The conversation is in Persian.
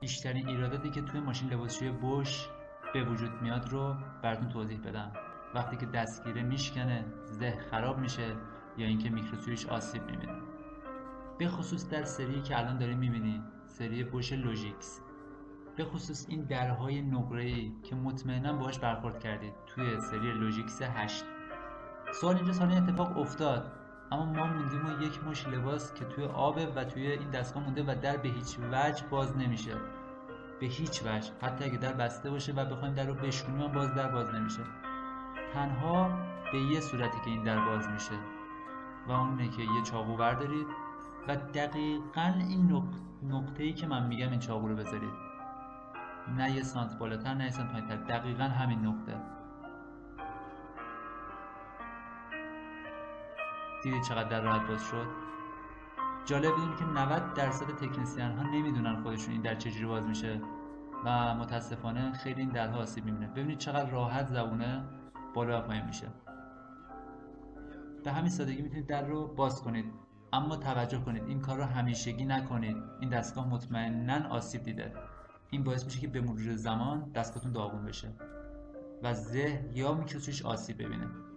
بیشترین ایراداتی که توی ماشین لباسشویی بوش به وجود میاد رو براتون توضیح بدم. وقتی که دستگیره میشکنه، زه خراب میشه یا اینکه میکروسویچ آسیب میبینه. به خصوص در سری که الان داریم میبینید، سری بوش لوژیکس، به خصوص این درهای نقره‌ای که مطمئنا باهاش برخورد کردید توی سری لوژیکس 8. سوال اینجاست حالا اتفاق افتاد، اما ما موندیم و یک مش لباس که توی آبه و توی این دستگاه مونده و در به هیچ وجه باز نمیشه. به هیچ وجه، حتی اگه در بسته باشه و بخوایم در رو بشکنیم هم باز نمیشه. تنها به یه صورتی که این در باز میشه و اونه که یه چاقو بردارید و دقیقاً این نقطه‌ای که من میگم این چاقو رو بذارید، نه یه سانت بالاتر نه یه سانت پایین‌تر، دقیقاً همین نقطه. دیدید چقدر در راحت باز شد؟ جالب اینه که 90% تکنسین ها نمیدونن خودشون این در چجوری باز میشه و متاسفانه خیلی این درها آسیب میبینه. ببینید چقدر راحت زبونه بالا و پایین میشه. به همین سادگی میتونید در رو باز کنید، اما توجه کنید این کار رو همیشگی نکنید. این دستگاه مطمئناً آسیب دیده. این باعث میشه که به مرور زمان دستگاهتون داغون بشه و زه یا میکروسویچ آسیب ببینه.